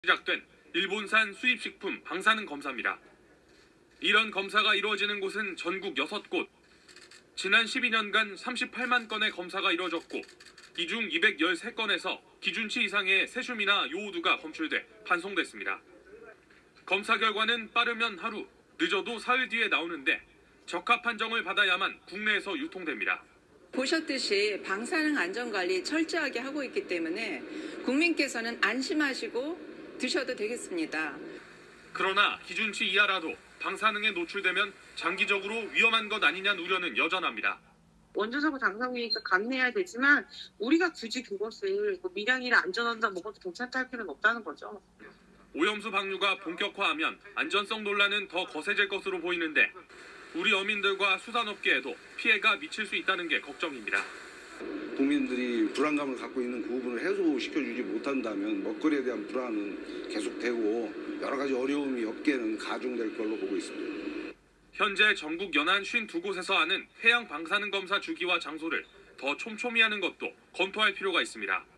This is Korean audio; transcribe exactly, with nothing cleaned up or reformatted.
시작된 일본산 수입식품 방사능 검사입니다. 이런 검사가 이루어지는 곳은 전국 여섯 곳. 지난 십이 년간 삼십팔만 건의 검사가 이루어졌고 이 중 이백십삼 건에서 기준치 이상의 세슘이나 요오드가 검출돼 반송됐습니다. 검사 결과는 빠르면 하루, 늦어도 사흘 뒤에 나오는데 적합 판정을 받아야만 국내에서 유통됩니다. 보셨듯이 방사능 안전관리 철저하게 하고 있기 때문에 국민께서는 안심하시고 드셔도 되겠습니다. 그러나 기준치 이하라도 방사능에 노출되면 장기적으로 위험한 것 아니냐는 우려는 여전합니다. 원자재고 당사국이니까 감내해야 되지만 우리가 굳이 그것을 밀양이나 안전한다 먹어도 괜찮다 할 필요는 없다는 거죠. 오염수 방류가 본격화하면 안전성 논란은 더 거세질 것으로 보이는데 우리 어민들과 수산업계에도 피해가 미칠 수 있다는 게 걱정입니다. 국민들이 불안감을 갖고 있는 그 부분을 해소시켜주지 못한다면 먹거리에 대한 불안은 계속되고 여러 가지 어려움이 업계는 가중될 걸로 보고 있습니다. 현재 전국 연안 오십이 곳에서 하는 해양 방사능 검사 주기와 장소를 더 촘촘히 하는 것도 검토할 필요가 있습니다.